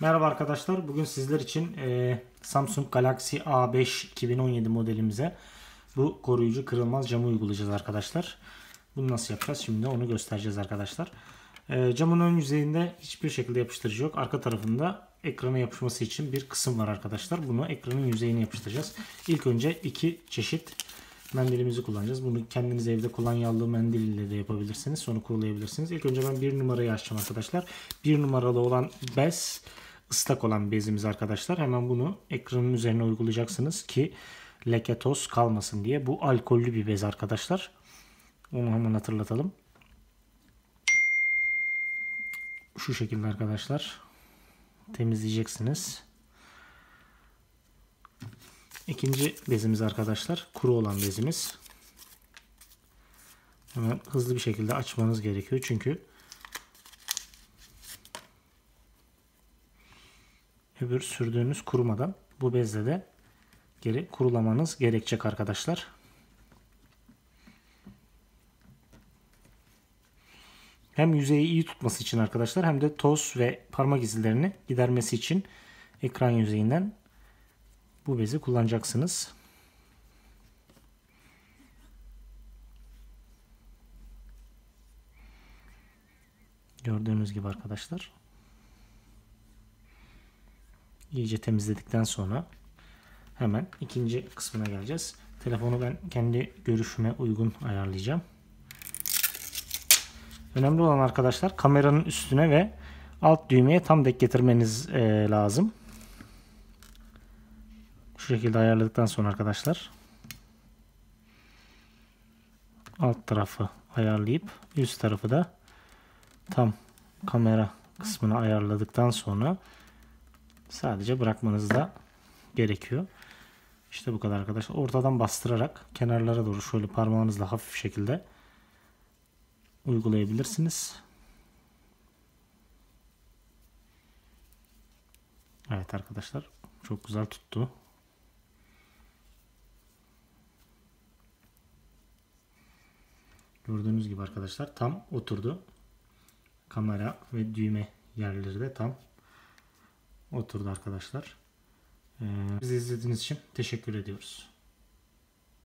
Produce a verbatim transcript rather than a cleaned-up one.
Merhaba arkadaşlar. Bugün sizler için e, Samsung Galaxy A beş iki bin on yedi modelimize bu koruyucu kırılmaz camı uygulayacağız arkadaşlar. Bunu nasıl yapacağız? Şimdi onu göstereceğiz arkadaşlar. E, camın ön yüzeyinde hiçbir şekilde yapıştırıcı yok. Arka tarafında ekrana yapışması için bir kısım var arkadaşlar. Bunu ekranın yüzeyine yapıştıracağız. İlk önce iki çeşit mendilimizi kullanacağız. Bunu kendiniz evde kullanyalı mendil ile de yapabilirsiniz. Sonra kurulayabilirsiniz. İlk önce ben bir numarayı açacağım arkadaşlar. Bir numaralı olan bez, ıslak olan bezimiz arkadaşlar. Hemen bunu ekranın üzerine uygulayacaksınız ki leke toz kalmasın diye. Bu alkollü bir bez arkadaşlar. Onu hemen hatırlatalım. Şu şekilde arkadaşlar temizleyeceksiniz. İkinci bezimiz arkadaşlar kuru olan bezimiz. Hemen hızlı bir şekilde açmanız gerekiyor çünkü öbür sürdüğünüz kurumadan bu bezle de geri kurulamanız gerekecek arkadaşlar. Hem yüzeyi iyi tutması için arkadaşlar hem de toz ve parmak izlerini gidermesi için ekran yüzeyinden bu bezi kullanacaksınız. Gördüğünüz gibi arkadaşlar. İyice temizledikten sonra hemen ikinci kısmına geleceğiz. Telefonu ben kendi görüşüme uygun ayarlayacağım. Önemli olan arkadaşlar kameranın üstüne ve alt düğmeye tam denk getirmeniz e, lazım. Şu şekilde ayarladıktan sonra arkadaşlar alt tarafı ayarlayıp üst tarafı da tam kamera kısmını ayarladıktan sonra sadece bırakmanız da gerekiyor. İşte bu kadar arkadaşlar. Ortadan bastırarak kenarlara doğru şöyle parmağınızla hafif şekilde uygulayabilirsiniz. Evet arkadaşlar. Çok güzel tuttu. Gördüğünüz gibi arkadaşlar tam oturdu. Kamera ve düğme yerleri de tam oturdu arkadaşlar. Ee, bizi izlediğiniz için teşekkür ediyoruz.